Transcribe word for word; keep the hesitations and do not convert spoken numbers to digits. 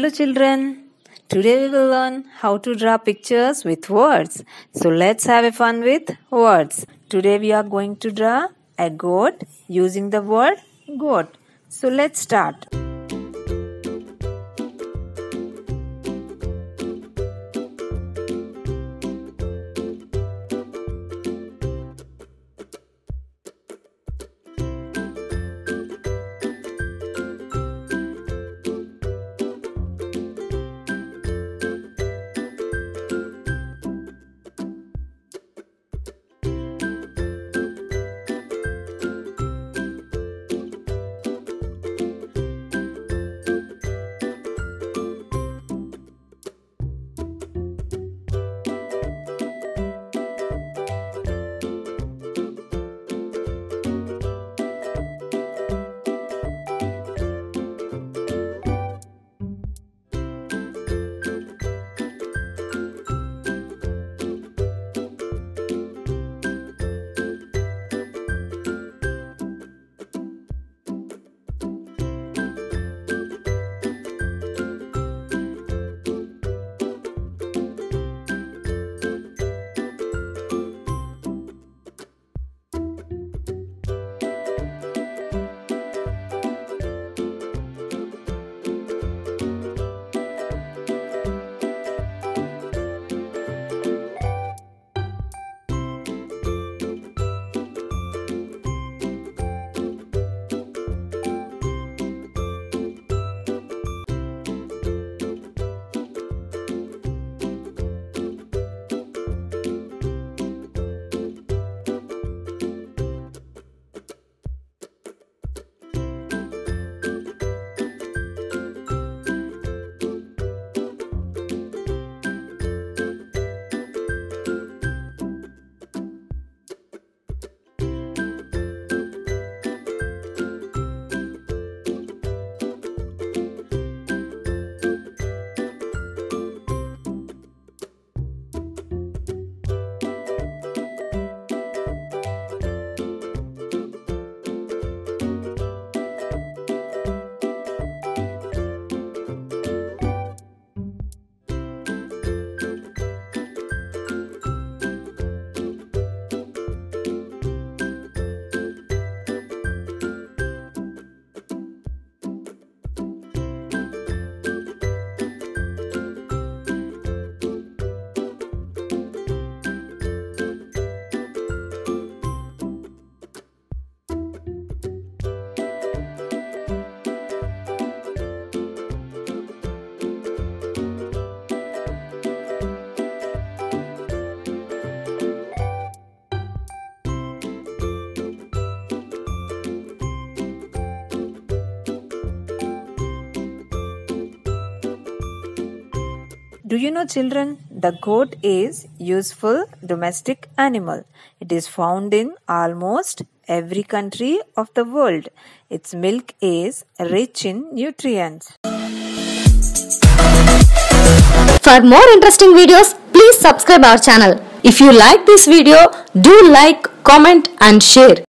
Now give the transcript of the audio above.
Hello children, today we will learn how to draw pictures with words. So let's have a fun with words. Today we are going to draw a goat using the word goat. So let's start. Do you know children, the goat is useful domestic animal. It is found in almost every country of the world. Its milk is rich in nutrients. For more interesting videos, please subscribe our channel. If you like this video, do like, comment and share.